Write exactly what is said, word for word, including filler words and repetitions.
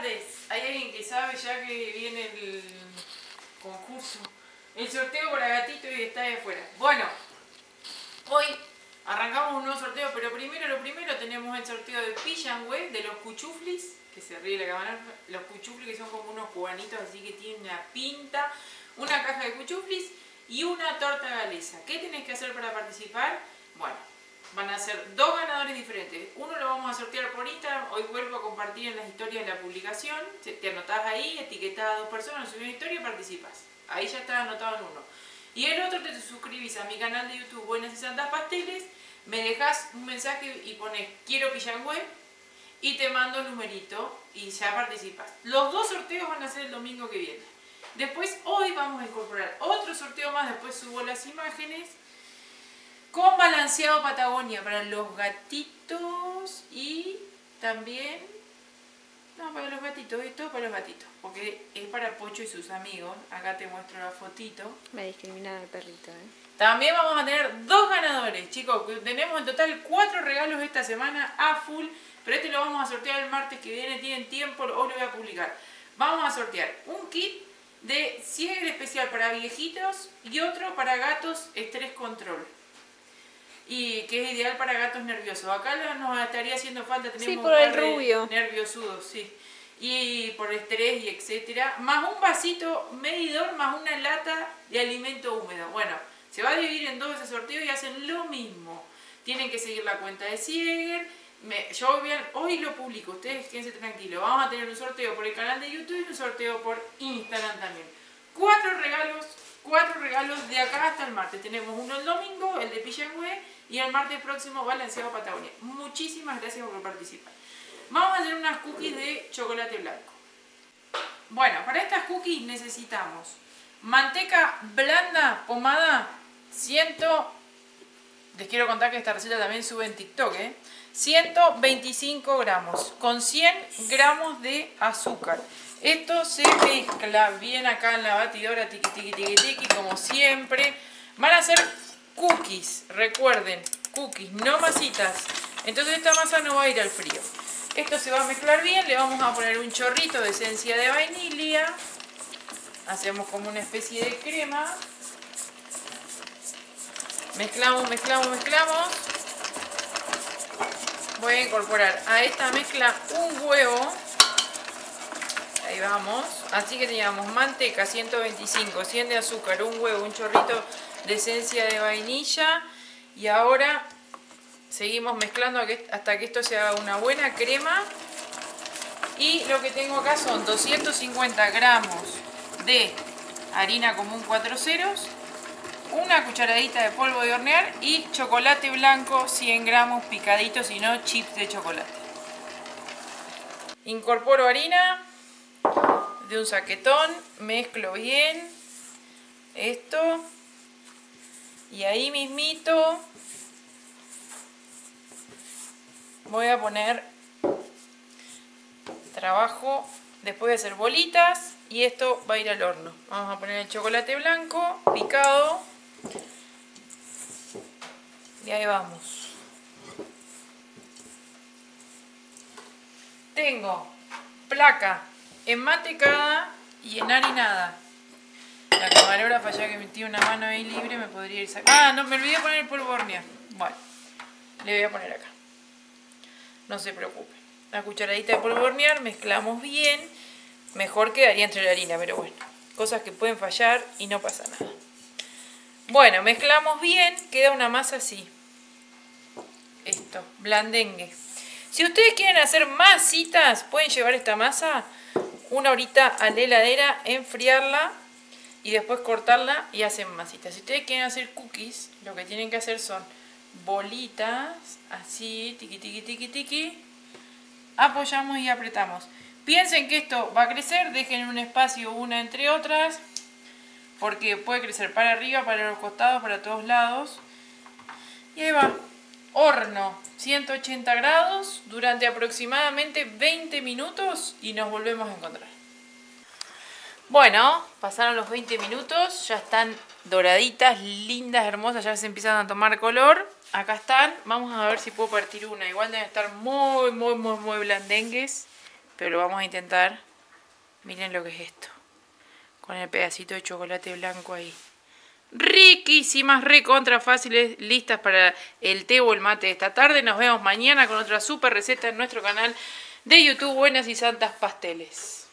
tardes. ¿Hay alguien que sabe ya que viene el concurso? El sorteo para gatito y está de afuera. Bueno, hoy arrancamos un nuevo sorteo, pero primero lo primero tenemos el sorteo de Pillangüe, de los cuchuflis, que se ríe la cámara, los cuchuflis que son como unos cubanitos así que tienen una pinta, una caja de cuchuflis y una torta galesa. ¿Qué tenés que hacer para participar? Bueno, van a ser dos ganadores diferentes. Uno lo vamos a sortear por Instagram. Hoy vuelvo a compartir en las historias de la publicación. Te anotás ahí, etiquetás a dos personas, subís una historia y participas. Ahí ya está anotado en uno. Y el otro te suscribís a mi canal de YouTube Buenas y Santas Pasteles, me dejás un mensaje y pones quiero Pillangüe y te mando el numerito y ya participas. Los dos sorteos van a ser el domingo que viene. Después hoy vamos a incorporar otro sorteo más, después subo las imágenes, con balanceado Patagonia para los gatitos y también, no, para los gatitos, esto para los gatitos, porque es para Pocho y sus amigos. Acá te muestro la fotito. Me discriminan al perrito, ¿eh? También vamos a tener dos ganadores, chicos. Tenemos en total cuatro regalos esta semana a full, pero este lo vamos a sortear el martes que viene, tienen tiempo, hoy lo voy a publicar. Vamos a sortear un kit de Siegel especial para viejitos y otro para gatos estrés control. Y que es ideal para gatos nerviosos. Acá nos estaría haciendo falta, tenemos sí, por un el par rubio. de nerviosudos, sí. Y por estrés y etcétera. Más un vasito medidor, más una lata de alimento húmedo. Bueno, se va a dividir en dos ese sorteo y hacen lo mismo. Tienen que seguir la cuenta de Siegel. Me, yo hoy, hoy lo publico, ustedes quédense tranquilos. Vamos a tener un sorteo por el canal de YouTube y un sorteo por Instagram también. Cuatro regalos, cuatro regalos de acá hasta el martes. Tenemos uno el domingo, el de Pillangüe, y el martes próximo balanceado Patagonia. Muchísimas gracias por participar. Vamos a hacer unas cookies de chocolate blanco. Bueno, para estas cookies necesitamos manteca blanda pomada, cien. Les quiero contar que esta receta también sube en TikTok, ¿eh? ciento veinticinco gramos, con cien gramos de azúcar. Esto se mezcla bien acá en la batidora, tiqui, tiqui, tiqui, tiqui, como siempre. Van a ser cookies, recuerden, cookies, no masitas. Entonces esta masa no va a ir al frío. Esto se va a mezclar bien, le vamos a poner un chorrito de esencia de vainilla. Hacemos como una especie de crema. Mezclamos, mezclamos, mezclamos. Voy a incorporar a esta mezcla un huevo. Ahí vamos. Así que teníamos manteca, ciento veinticinco, cien de azúcar, un huevo, un chorrito de esencia de vainilla. Y ahora seguimos mezclando hasta que esto se haga una buena crema. Y lo que tengo acá son doscientos cincuenta gramos de harina común cuatro ceros, una cucharadita de polvo de hornear y chocolate blanco cien gramos picaditos, y no chips de chocolate. Incorporo harina de un saquetón, mezclo bien esto y ahí mismito voy a poner, trabajo, después de hacer bolitas, y esto va a ir al horno. Vamos a poner el chocolate blanco picado y ahí vamos. Tengo placa enmantecada y enharinada. La camarógrafa, ya que metí una mano ahí libre, me podría ir sacando. Ah, no, me olvidé poner el polvo de hornear. Bueno, le voy a poner acá. No se preocupe. Una cucharadita de polvo de hornear, mezclamos bien. Mejor quedaría entre la harina, pero bueno, cosas que pueden fallar y no pasa nada. Bueno, mezclamos bien, queda una masa así. Esto, blandengue. Si ustedes quieren hacer masitas, pueden llevar esta masa una horita a la heladera, enfriarla y después cortarla y hacen masitas. Si ustedes quieren hacer cookies, lo que tienen que hacer son bolitas, así, tiqui, tiqui, tiqui, tiqui. Apoyamos y apretamos. Piensen que esto va a crecer, dejen un espacio una entre otras, porque puede crecer para arriba, para los costados, para todos lados. Y ahí va. Horno, ciento ochenta grados, durante aproximadamente veinte minutos y nos volvemos a encontrar. Bueno, pasaron los veinte minutos, ya están doraditas, lindas, hermosas, ya se empiezan a tomar color. Acá están, vamos a ver si puedo partir una. Igual deben estar muy, muy, muy, muy blandengues. pero lo vamos a intentar. Miren lo que es esto. Con el pedacito de chocolate blanco ahí. Riquísimas, recontra fáciles, listas para el té o el mate de esta tarde. Nos vemos mañana con otra super receta en nuestro canal de YouTube, Buenas y Santas Pasteles.